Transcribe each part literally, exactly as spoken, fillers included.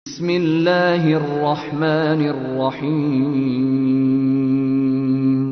বিসমিল্লাহির রহমানির রহিম।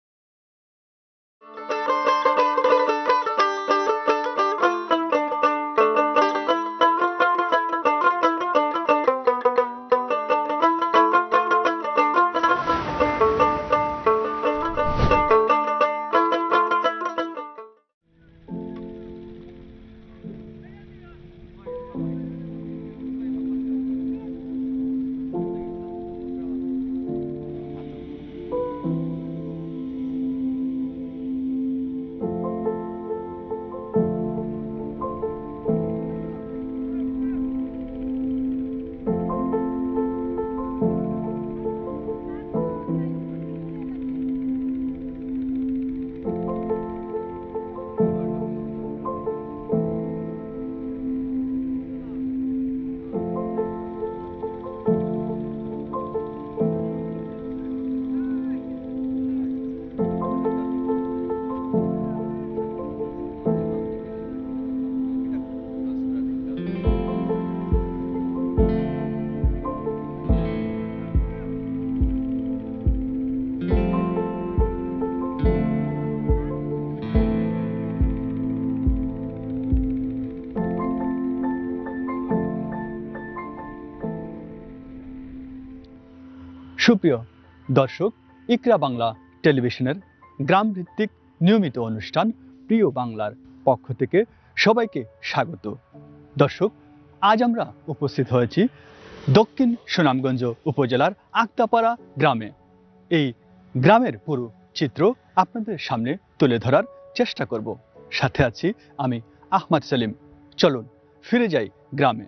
সুপ্রিয় দর্শক, ইকরা বাংলা টেলিভিশনের গ্রাম ভিত্তিক নিয়মিত অনুষ্ঠান প্রিয় বাংলার পক্ষ থেকে সবাইকে স্বাগত। দর্শক, আজ আমরা উপস্থিত হয়েছি দক্ষিণ সুনামগঞ্জ উপজেলার আক্তাপাড়া গ্রামে। এই গ্রামের পুরো চিত্র আপনাদের সামনে তুলে ধরার চেষ্টা করব। সাথে আছি আমি আহমদ সেলিম। চলুন ফিরে যাই গ্রামে।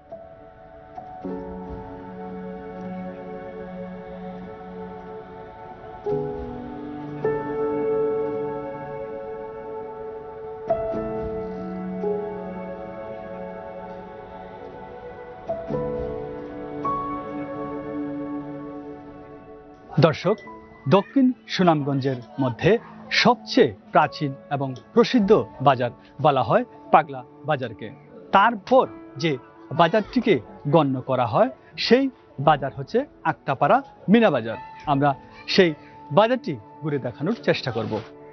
দর্শক, দক্ষিণ সুনামগঞ্জের মধ্যে সবচেয়ে প্রাচীন এবং প্রসিদ্ধ বাজার বলা হয় পাগলা বাজারকে। তারপর যে বাজারটিকে গণ্য করা হয় সেই বাজার হচ্ছে আক্তাপাড়া মিনা বাজার। আমরা সেই বাজারটি ঘুরে দেখানোর চেষ্টা করব।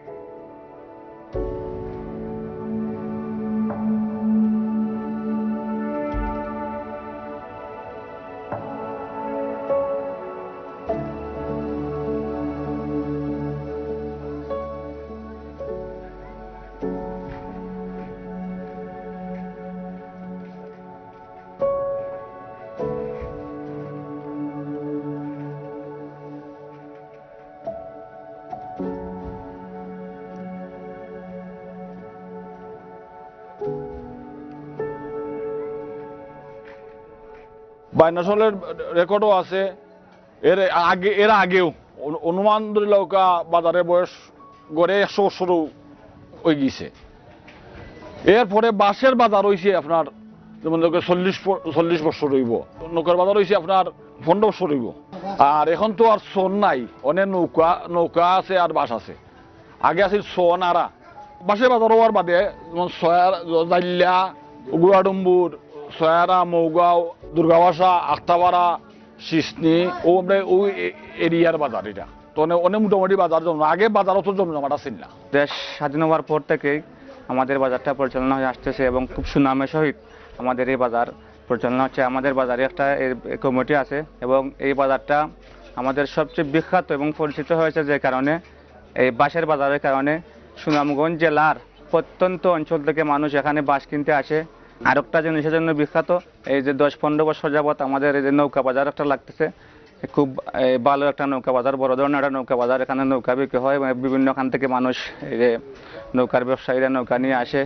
বাইনাসলের রেকর্ডও আছে। এর আগে এর আগেও অনুমান ধরে লৌকা বাজারের বয়স গড়ে একশো বছরও হয়ে গিয়েছে। এরপরে বাঁশের বাজার হয়েছে আপনার যেমন চল্লিশ চল্লিশ বছর রইব, নৌকার বাজার হয়েছে আপনার পনেরো বছর রইব। আর এখন তো আর সোন নাই, অনেক নৌকা নৌকা আছে আর বাঁশ আছে। আগে আছে সোন আরা। বাঁশের বাজার হওয়ার বাদে যেমন জাইল্লা, গুয়াডম্বুর, সয়ারা, মৌগাঁও, দুর্গাপাশা, আক্তাপাড়া, সিসনি ও আমরা ওই এরিয়ার বাজার। এটা তো অনেক মোটামুটি বাজার জন্য আগে বাজার অত জমজমাট ছিল না। দেশ স্বাধীন হওয়ার পর থেকেই আমাদের বাজারটা পরিচালনা হয়ে আসতেছে এবং খুব সুনামের সহিত আমাদের এই বাজার পরিচালনা হচ্ছে। আমাদের বাজারে একটা কমিটি আছে এবং এই বাজারটা আমাদের সবচেয়ে বিখ্যাত এবং পরিচিত হয়েছে যে কারণে এই বাঁশের বাজারের কারণে সুনামগঞ্জ জেলার প্রত্যন্ত অঞ্চল থেকে মানুষ এখানে বাঁশ কিনতে আসে। আর একটা জিনিসের জন্য বিখ্যাত, এই যে দশ পনেরো বছর যাবৎ আমাদের এই যে নৌকা বাজার একটা লাগতেছে, খুব ভালো একটা নৌকা বাজার, বড় ধরনের একটা নৌকা বাজার। এখানে নৌকা বিক্রি হয়, বিভিন্ন খান থেকে মানুষ এই যে নৌকার ব্যবসায়ীরা নৌকা নিয়ে আসে।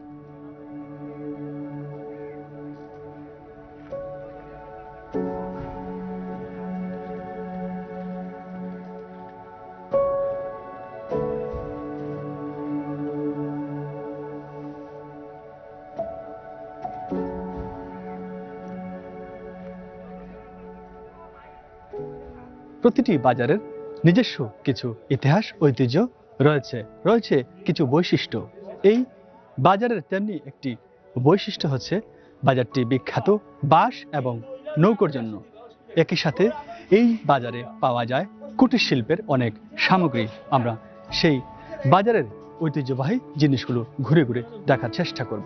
প্রতিটি বাজারের নিজস্ব কিছু ইতিহাস ঐতিহ্য রয়েছে, রয়েছে কিছু বৈশিষ্ট্য। এই বাজারের তেমনি একটি বৈশিষ্ট্য হচ্ছে বাজারটি বিখ্যাত বাঁশ এবং নৌকোর জন্য। একই সাথে এই বাজারে পাওয়া যায় কুটির শিল্পের অনেক সামগ্রী। আমরা সেই বাজারের ঐতিহ্যবাহী জিনিসগুলো ঘুরে ঘুরে দেখার চেষ্টা করব।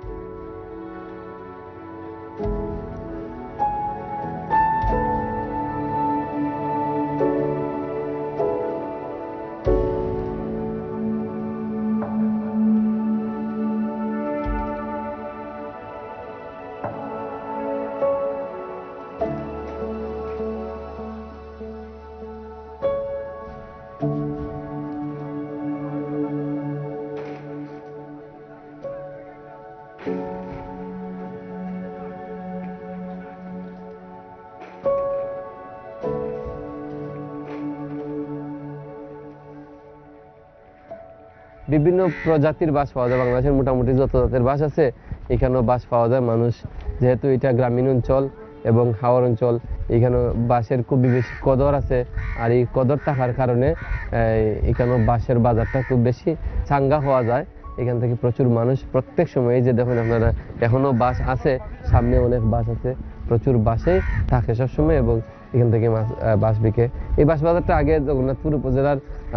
বিভিন্ন প্রজাতির বাঁশ পাওয়া যায়। বাংলাদেশের মোটামুটি যত জাতের বাঁশ আছে এখানেও বাঁশ পাওয়া যায়। মানুষ যেহেতু এটা গ্রামীণ অঞ্চল এবং হাওর অঞ্চল, এখানেও বাঁশের খুবই বেশি কদর আছে। আর এই কদর থাকার কারণে এখানেও বাঁশের বাজারটা খুব বেশি চাঙ্গা হওয়া যায়। এখান থেকে প্রচুর মানুষ প্রত্যেক সময়, যে দেখুন আপনারা এখনও বাঁশ আছে, সামনে অনেক বাঁশ আছে, প্রচুর বাঁশেই থাকে সবসময় এবং এখান থেকে বাঁশ বিকে। এই বাঁশ বাজারটা আগে জগন্নাথপুর উপজেলার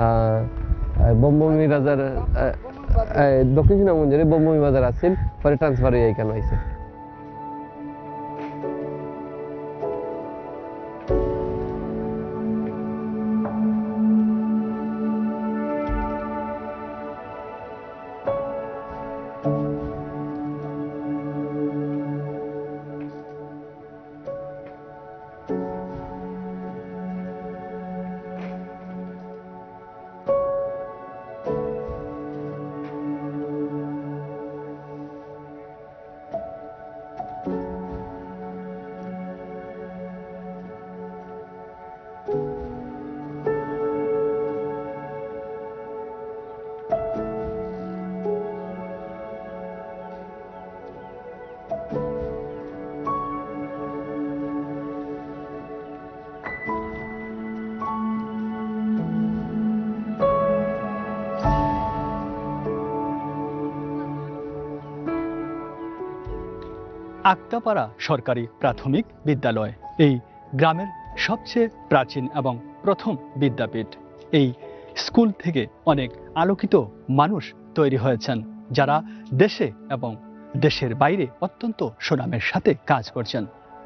বমবমি বাজার, দক্ষিণ সুনামগঞ্জের বমবমি বাজার আছিল, পরে ট্রান্সফার হয়ে এখানে হয়েছে। আক্তাপাড়া সরকারি প্রাথমিক বিদ্যালয় এই গ্রামের সবচেয়ে প্রাচীন এবং প্রথম বিদ্যাপীঠ। এই স্কুল থেকে অনেক আলোকিত মানুষ তৈরি হয়েছেন, যারা দেশে এবং দেশের বাইরে অত্যন্ত সুনামের সাথে কাজ করছেন।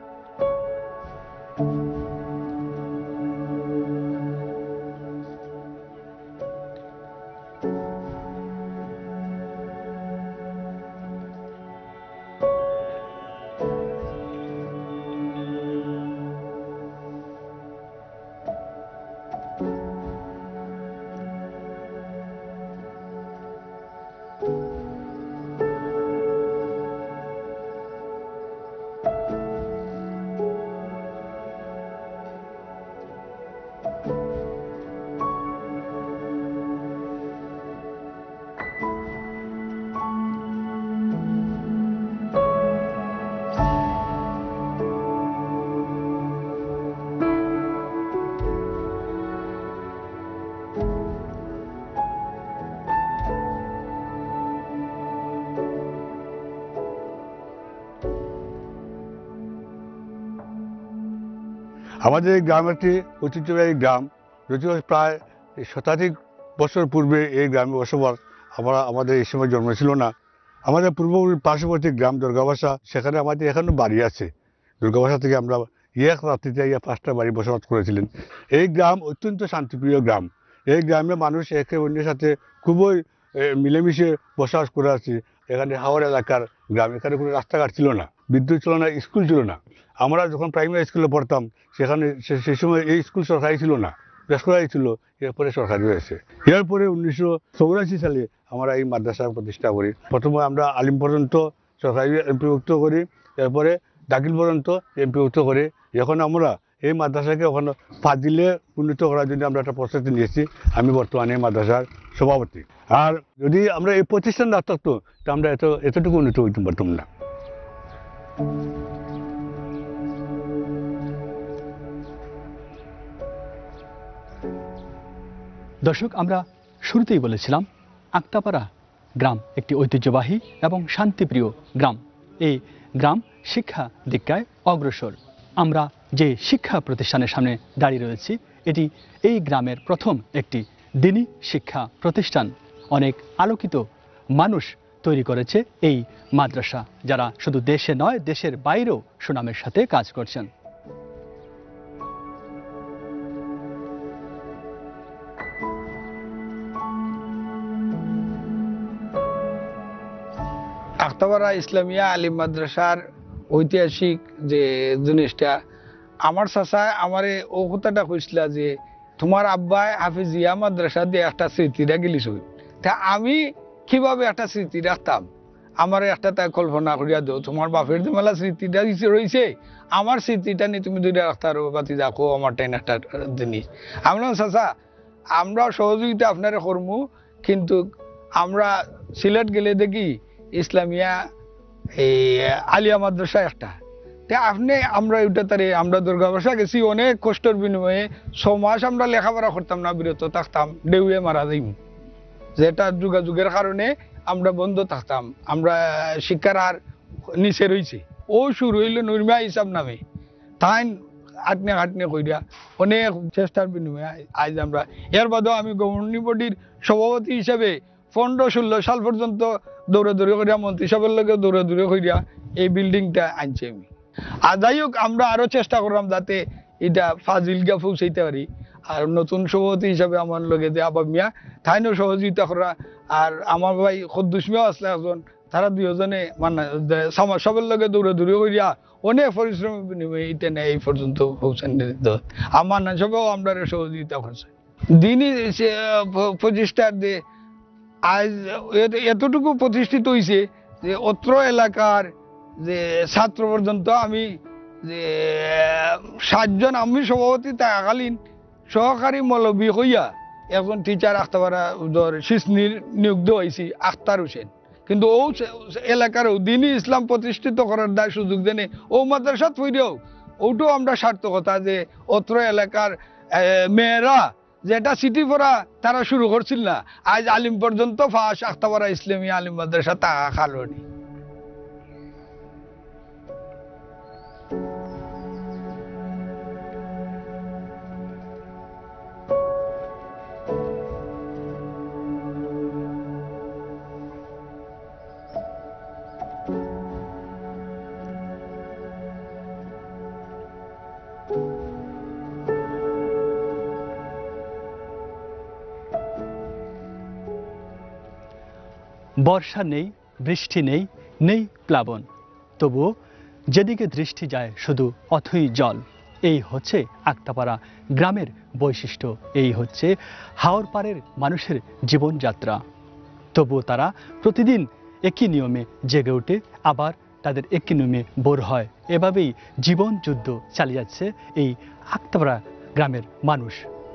আমাদের এই গ্রাম একটি ঐতিহ্যবাহী গ্রাম, যদিও প্রায় শতাধিক বছর পূর্বে এই গ্রামে বসবাস, আমরা আমাদের এই সময় জন্ম ছিল না। আমাদের পূর্ব পার্শ্ববর্তী গ্রাম দুর্গাপাশা, সেখানে আমাদের এখনো বাড়ি আছে। দুর্গাপাশা থেকে আমরা এক রাত্রিতে ইয়ে পাঁচটা বাড়ি বসবাস করেছিলেন। এই গ্রাম অত্যন্ত শান্তিপ্রিয় গ্রাম। এই গ্রামে মানুষ একে অন্যের সাথে খুবই মিলেমিশে বসবাস করে আছে। এখানে হাওড় এলাকার গ্রাম, এখানে কোনো রাস্তাঘাট ছিল না, বিদ্যুৎ ছিল না, স্কুল ছিল না। আমরা যখন প্রাইমারি স্কুলে পড়তাম সেখানে সেই সময় এই স্কুল সরকারি ছিল না, বেসরকারি ছিল, এরপরে সরকারি হয়েছে। এরপরে উনিশশো চৌরাশি সালে আমরা এই মাদ্রাসা প্রতিষ্ঠা করি। প্রথমে আমরা আলিম পর্যন্ত সরকারি এমপিভুক্ত করি, এরপরে দাখিল পর্যন্ত এমপিভুক্ত করি। এখন আমরা এই মাদ্রাসাকে ওখানে ফাজিলে উন্নীত করার জন্য আমরা একটা প্রস্তুতি নিয়েছি। আমি বর্তমানে এই মাদ্রাসার সভাপতি। আর যদি আমরা এই প্রতিষ্ঠান না থাকতো তা আমরা এত এতটুকু উন্নীত হইতে পারতাম না। দর্শক, আমরা শুরুতেই বলেছিলাম আক্তাপাড়া গ্রাম একটি ঐতিহ্যবাহী এবং শান্তিপ্রিয় গ্রাম। এই গ্রাম শিক্ষা দীক্ষায় অগ্রসর। আমরা যে শিক্ষা প্রতিষ্ঠানের সামনে দাঁড়িয়ে রয়েছি এটি এই গ্রামের প্রথম একটি দিনী শিক্ষা প্রতিষ্ঠান। অনেক আলোকিত মানুষ তৈরি করেছে এই মাদ্রাসা, যারা শুধু দেশে নয় দেশের বাইরেও সুনামের সাথে কাজ করছেন। আক্তাপাড়া ইসলামিয়া আলিম মাদ্রাসার ঐতিহাসিক যে জিনিসটা, আমার চাচা আমারে ও কথাটা কইছিল যে তোমার আব্বাই হাফিজিয়া মাদ্রাসা দিয়ে একটা স্মৃতি রাখিলিস। তা আমি কিভাবে একটা স্মৃতি রাখতাম, আমার একটা তাই কল্পনা করিয়া দেও, তোমার বাপের যে মেলা স্মৃতিটা রয়েছে, আমার স্মৃতিটা নিয়ে তুমি দুইটা রাখতে পারো বাতি দেখো আমার টাইন একটা জিনিস। আমরা চাচা আমরা সহযোগিতা আপনারা করবো, কিন্তু আমরা সিলেট গেলে দেখি ইসলামিয়া এই আলিয়া মাদ্রাসা একটা, তা আপনি আমরা ওইটা তারে আমরা দুর্গাবাসা গেছি অনেক কষ্টের বিনিময়ে, ছ মাস আমরা লেখাপড়া করতাম না, বিরত থাকতাম, ডেউয়ে মারা যাইম, যেটা যোগাযোগের কারণে আমরা বন্ধ থাকতাম, আমরা শিক্ষার হার নিচে রয়েছে। ও শুরু হইল নুরমিয়া হিসাব নামে, তাই আটনে আটনে কইরা অনেক চেষ্টার বিনিময়ে আজ আমরা, এর বাদেও আমি গভর্নিং বডির সভাপতি হিসাবে পনেরো ষোলো সাল পর্যন্ত দৌড়ে দৌড়ে করিয়া মন্ত্রী সভার লোকে দৌড়ে দৌড়ে করিয়া এই বিল্ডিংটা আনছি আমি। আর যাই হোক আমরা আরো চেষ্টা করলাম যাতে এটা ফাজিলগা পৌঁছাইতে পারি। আর নতুন সভাপতি হিসাবে আমার লগে যে আবাব মিয়া তাইনও সহযোগিতা করা, আর আমার ভাই খদ্দুস মিয়াও আসলে একজন, তারা দুজনে মানে সবার লগে দৌড়ে দৌড়ে করিয়া অনেক পরিশ্রমের বিনিময়ে এটা নেই এই পর্যন্ত পৌঁছান। আমার না সবেও আমরা সহযোগিতা করছে দিনই প্রতিষ্ঠার দিয়ে আজ এতটুকু প্রতিষ্ঠিত হয়েছে যে অত্র এলাকার যে ছাত্র পর্যন্ত আমি যে সাতজন, আমি সভাপতি থাকালীন সহকারী মৌলবী হইয়া একজন টিচার আখতাপাড়া শিসনির নিযুক্ত হয়েছি, আখতার হোসেন। কিন্তু ও এলাকার দিনই ইসলাম প্রতিষ্ঠিত করার দায় সুযোগ দেনে ও মাদ্রাসাত পড়েও ওটাও আমরা সার্থকতা যে অত্র এলাকার মেয়েরা যেটা সিটি পড়া তারা শুরু করছিল না, আজ আলিম পর্যন্ত ফাঁস আখতাপাড়া ইসলামী আলিম মাদ্রাসা থাকা কারণে। বর্ষা নেই, বৃষ্টি নেই, নেই প্লাবন, তবুও যেদিকে দৃষ্টি যায় শুধু অথই জল। এই হচ্ছে আক্তাপাড়া গ্রামের বৈশিষ্ট্য, এই হচ্ছে হাওর পাড়ের মানুষের জীবনযাত্রা। তবুও তারা প্রতিদিন একই নিয়মে জেগে ওঠে, আবার তাদের একই নিয়মে বোর হয়। এভাবেই জীবন যুদ্ধ চালিয়ে যাচ্ছে এই আক্তাপাড়া গ্রামের মানুষ।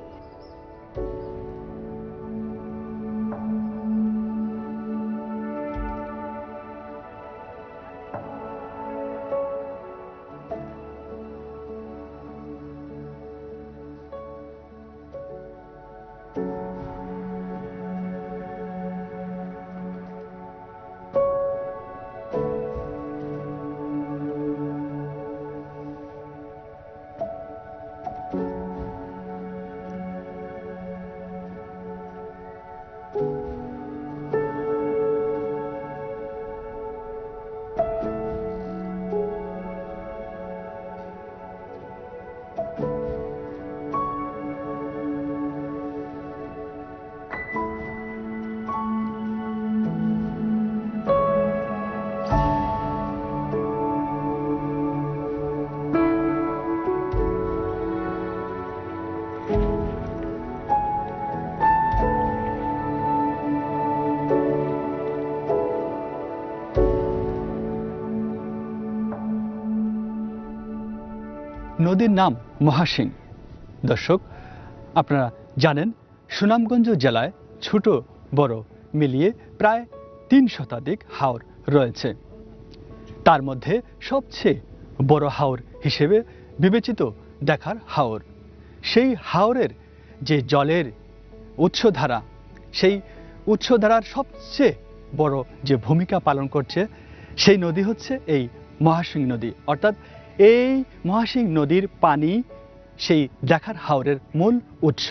নদীর নাম মহাসিং। দর্শক, আপনারা জানেন সুনামগঞ্জ জেলায় ছোট বড় মিলিয়ে প্রায় তিন শতাধিক হাওর রয়েছে। তার মধ্যে সবচেয়ে বড় হাওর হিসেবে বিবেচিত দেখার হাওর। সেই হাওরের যে জলের উৎসধারা, সেই উৎসধারার সবচেয়ে বড় যে ভূমিকা পালন করছে সেই নদী হচ্ছে এই মহাসিং নদী। অর্থাৎ এই মহাসিং নদীর পানি সেই দেখার হাওরের মূল উৎস।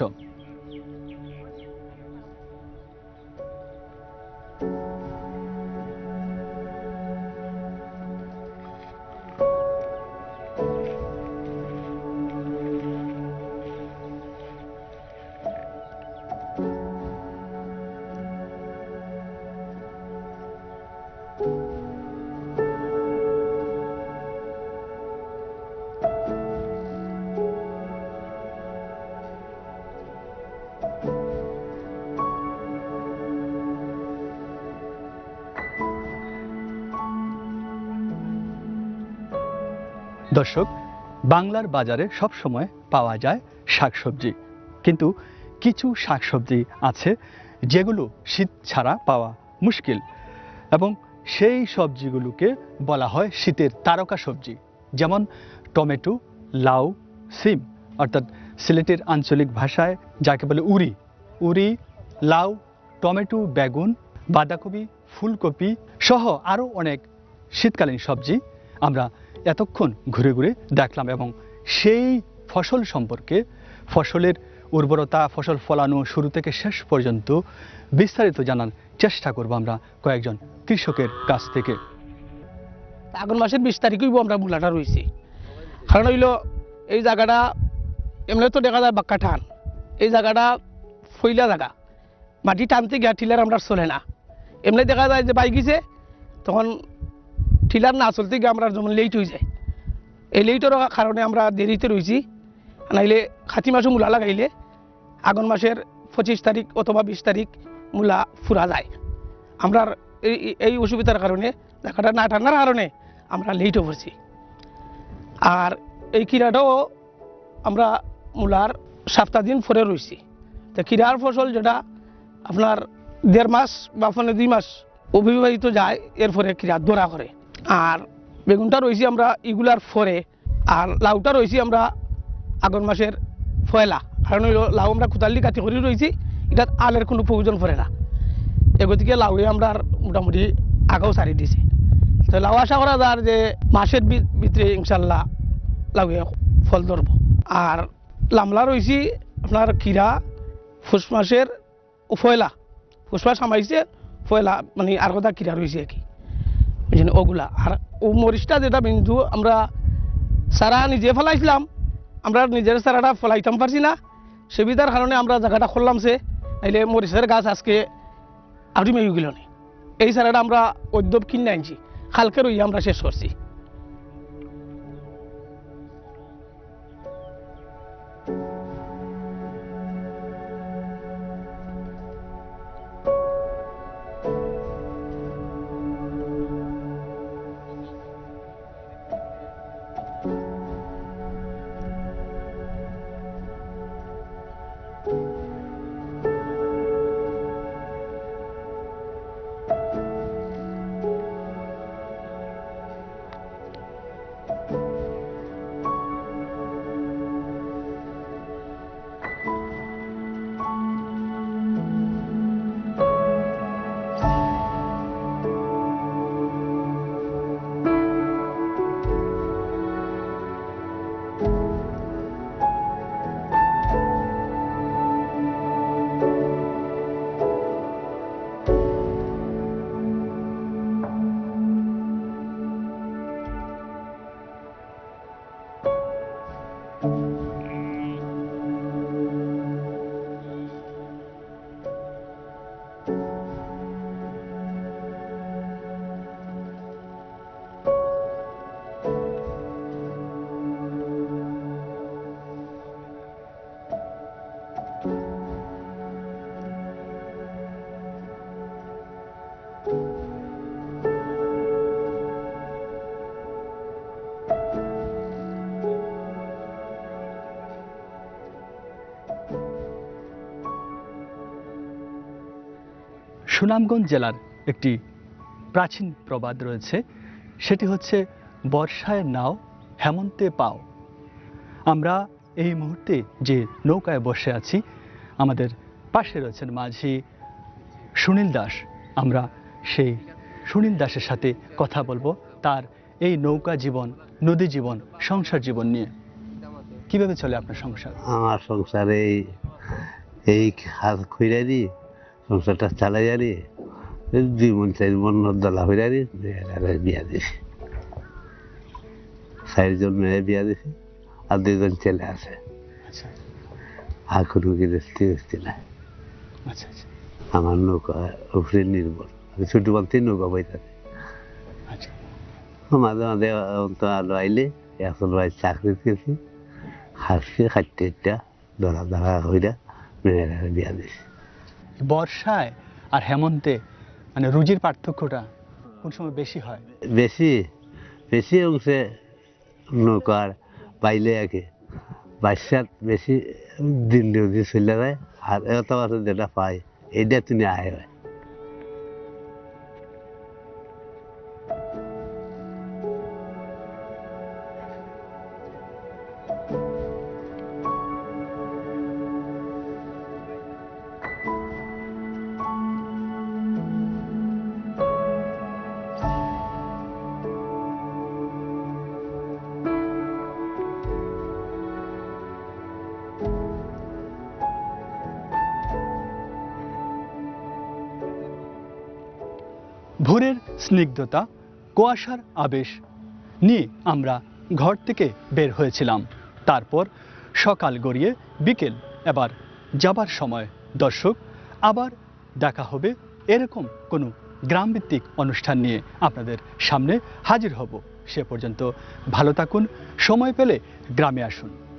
দর্শক, বাংলার বাজারে সব সময় পাওয়া যায় শাকসবজি, কিন্তু কিছু শাকসবজি আছে যেগুলো শীত ছাড়া পাওয়া মুশকিল, এবং সেই সবজিগুলোকে বলা হয় শীতের তারকা সবজি। যেমন টমেটো, লাউ, সিম, অর্থাৎ সিলেটের আঞ্চলিক ভাষায় যাকে বলে উরি। উরি, লাউ, টমেটো, বেগুন, বাঁধাকপি, ফুলকপি সহ আরও অনেক শীতকালীন সবজি আমরা এতক্ষণ ঘুরে ঘুরে দেখলাম, এবং সেই ফসল সম্পর্কে, ফসলের উর্বরতা, ফসল ফলানো শুরু থেকে শেষ পর্যন্ত বিস্তারিত জানার চেষ্টা করব আমরা কয়েকজন কৃষকের কাছ থেকে। আগুন মাসের বিশ তারিখেই আমরা মূলাটা রয়েছি, কারণ হইল এই জায়গাটা এমনি তো দেখা যায় বাক্কা টান, এই জায়গাটা ফইলা জায়গা, মাটি টানতে গিয়া টিলার আমরা চলে না। এমনি দেখা যায় যে বাই গেছে, তখন টিলার না চলতে গিয়ে আমরা যেমন লেট হয়ে যায়। এই লেটের কারণে আমরা দেরিতে রয়েছি, নাইলে খাতি মাসে মূলা লাগাইলে আগুন মাসের পঁচিশ তারিখ অথবা বিশ তারিখ মূলা ফুরা যায়। আমরা এই এই অসুবিধার কারণে জায়গাটা না টানার কারণে আমরা লেটও করছি। আর এই কিরাটাও আমরা মূলার সপ্তাহ দিন পরে রয়েছি। তো কিরার ফসল যেটা আপনার দেড় মাস বা ফলে দুই মাস অবিবাহিত যায়, এরপরে কিরা ধরা করে। আর বেগুনটা রয়েছি আমরা এগুলার পরে, আর লাউটা রয়েছি আমরা আগুন মাসের পয়লা, কারণ লাউ আমরা কোদালি কাটি করে রয়েছি, এটা আলের কোনো প্রয়োজন পড়ে না। এগোদিকে লাউয়ে আমরা মোটামুটি আগেও সারি দিছি। তো লাউ আশা করা যায় যে মাসের ভিতরে ইনশাল্লাহ লাউয়ে ফল ধরব। আর লামলা রয়েছি আপনার কিরা ফুস মাসের পয়লা, ফুস মাস সামাইছে পয়লা, মানে আর কথা কিরা রয়েছে আর কি বুঝলেন ওগুলা। আর ও মরিচটা যেটা বিন্দু আমরা সারা নিজে ফেলাইছিলাম, আমরা নিজের সারাটা ফলাইতাম পারছি না, সুবিধার কারণে আমরা জায়গাটা খুললাম সে, নাইলে মরিচের গাছ আজকে আউটি মেয়ে গেল না। এই সারাটা আমরা উদ্যোগ কিনে আনছি, কালকে রই আমরা শেষ করছি। সুনামগঞ্জ জেলার একটি প্রাচীন প্রবাদ রয়েছে, সেটি হচ্ছে বর্ষায় নাও হেমন্তে পাও। আমরা এই মুহূর্তে যে নৌকায় বসে আছি, আমাদের পাশে রয়েছেন মাঝি সুনীল দাস। আমরা সেই সুনীল দাসের সাথে কথা বলবো তার এই নৌকা জীবন, নদী জীবন, সংসার জীবন নিয়ে কিভাবে চলে আপনার সংসার? আমার সংসারে এই এই হাত খুঁড়ারি সংসারটা চালাই আরি দুই মন চার মন দলা হইরারি বিয়া দিছি, চারজন মেয়ে বিয়া দিছি আর দুজন ছেলে আছে। আচ্ছা আর কোনো গৃহস্থী গৃহস্থী নাই। আচ্ছা আচ্ছা আমার নৌকা উপরে নির্ভর, আমি ছোট বলতে নৌকা বইতাছি। আচ্ছা মাঝে মাঝে তো আলো আইলে এখন ভাই চাকরি গেছি, হাসছে খাটতে একটা ধরা ধরা হইরা মেয়েরা বিয়া দিছি। বর্ষায় আর হেমন্তে মানে রুজির পার্থক্যটা কোন সময় বেশি হয়? বেশি বেশি অংশে নৌকার বাইলে আগে বাসার বেশি দিন রুজি চলে যায়, আর এত বছর যেটা পাই এইটা তুমি আয় হয়। ভোরের স্নিগ্ধতা, কুয়াশার আবেশ নিয়ে আমরা ঘর থেকে বের হয়েছিলাম। তারপর সকাল গড়িয়ে বিকেল, এবার যাবার সময়। দর্শক, আবার দেখা হবে এরকম কোনো গ্রামভিত্তিক অনুষ্ঠান নিয়ে আপনাদের সামনে হাজির হব। সে পর্যন্ত ভালো থাকুন, সময় পেলে গ্রামে আসুন।